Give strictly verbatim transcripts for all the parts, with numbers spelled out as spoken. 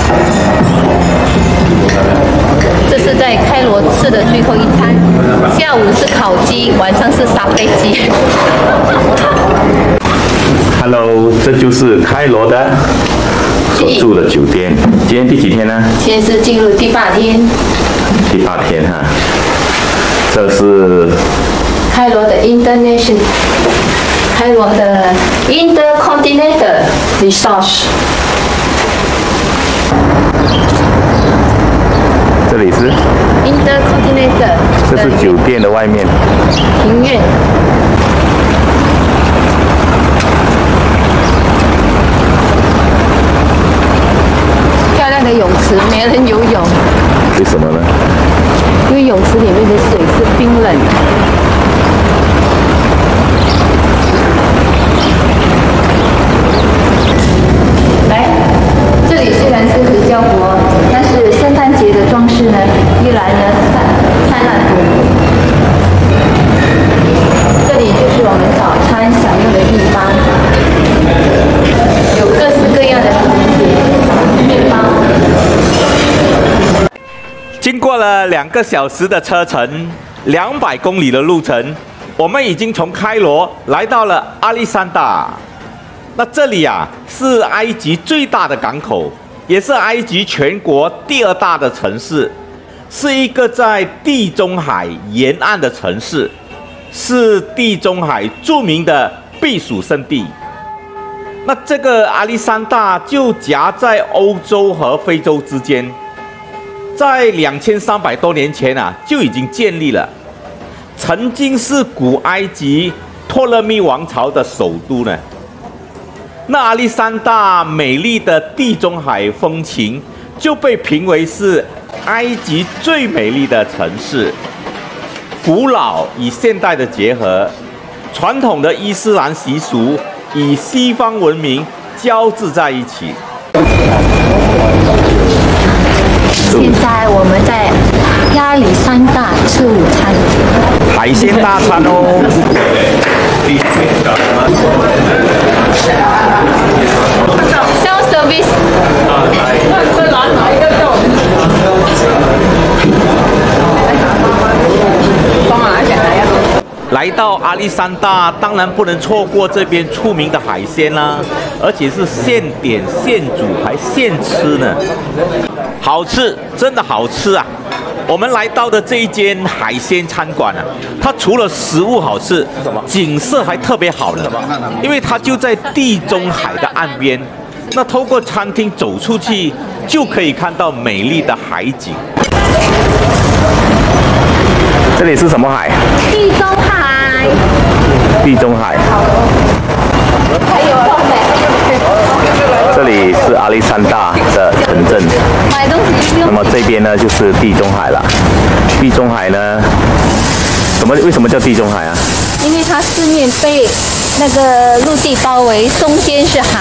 这是在开罗吃的最后一餐，下午是烤鸡，晚上是沙贝鸡。 Hello， 这就是开罗的所住的酒店。今天第几天呢？ 现在是进入第八天。 第八天哈，这是开罗的 International， 开罗的 Intercontinental Resort。 这里是 Intercontinental， 这是酒店的外面庭院。漂亮的泳池，没人游泳。 为什么呢？ 因为泳池里面的水是冰冷的。来，这里虽然是合教国，但是圣诞节的装饰呢，依然呢灿灿烂夺目。这里就是我们早餐享用的地方，有各式各样的面包。 经过了两个小时的车程，两百公里的路程，我们已经从开罗来到了亚历山大。那这里啊，是埃及最大的港口，也是埃及全国第二大的城市，是一个在地中海沿岸的城市，是地中海著名的避暑胜地。那这个亚历山大就夹在欧洲和非洲之间。在两千三百多年前啊，就已经建立了，曾经是古埃及托勒密王朝的首都呢。那亚历山大美丽的地中海风情就被评为是埃及最美丽的城市，古老与现代的结合，传统的伊斯兰习俗与西方文明交织在一起。 现在我们在亚历山大吃午餐， 海鲜大餐哦。 Self service。 来到亚历山大，当然不能错过这边出名的海鲜啦，而且是现点现煮还现吃呢，好吃，真的好吃啊！我们来到的这一间海鲜餐馆啊，它除了食物好吃，景色还特别好呢，因为它就在地中海的岸边，那透过餐厅走出去，就可以看到美丽的海景。 这里是什么海？ 地中海。 地中海。 还有这里是亚历山大的城镇。 买东西那么这边呢就是地中海了。地中海呢，什么？为什么叫地中海啊？ 因为它四面被那个陆地包围，中间是海。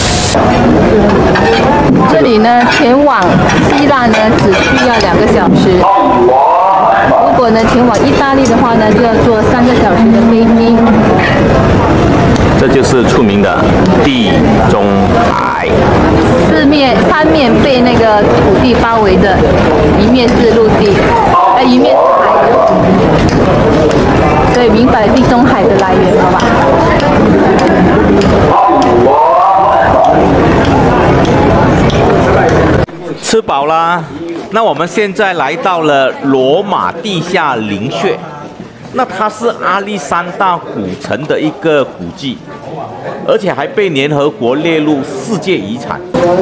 这里呢，前往希腊呢只需要两个小时。如果呢前往意大利的话呢，就要坐三个小时的飞机。 这就是出名的地中海。 四面三面被那个土地包围着，一面是陆地，呃，一面是海。所以明白地中海的来源了吧？ 吃饱啦，那我们现在来到了罗马地下陵穴，那它是亚历山大古城的一个古迹，而且还被联合国列入世界遗产。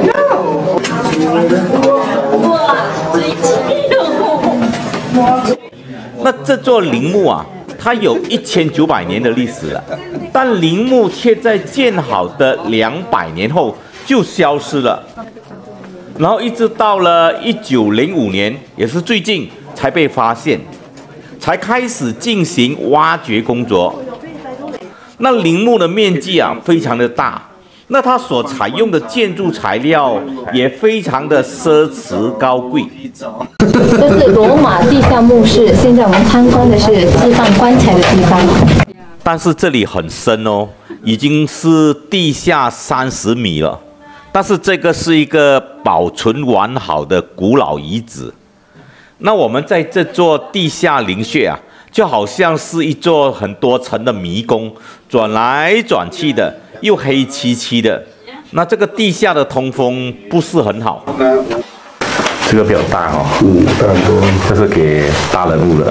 那这座陵墓啊，它有一千九百年的历史了，但陵墓却在建好的两百年后就消失了。然后一直到了一九零五年，也是最近才被发现，才开始进行挖掘工作。那陵墓的面积啊非常的大，那它所采用的建筑材料也非常的奢侈高贵。 这是罗马地下墓室，现在我们参观的是置放棺材的地方。 但是这里很深哦，已经是地下三十米了。 但是这个是一个保存完好的古老遗址。那我们在这座地下陵穴啊，就好像是一座很多层的迷宫，转来转去的，又黑漆漆的。那这个地下的通风不是很好。 这个比较大哦， 嗯，大多这是给大人物的。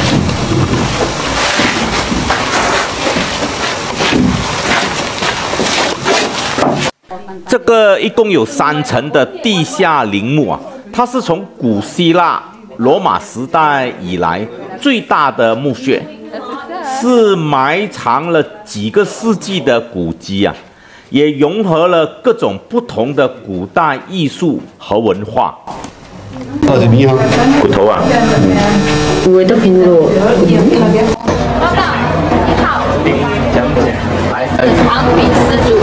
这个一共有三层的地下陵墓啊，它是从古希腊、罗马时代以来最大的墓穴，是埋藏了几个世纪的古迹啊，也融合了各种不同的古代艺术和文化。 那是你好， 骨头啊， 有的都平落。 报告，你好，是长柄施主。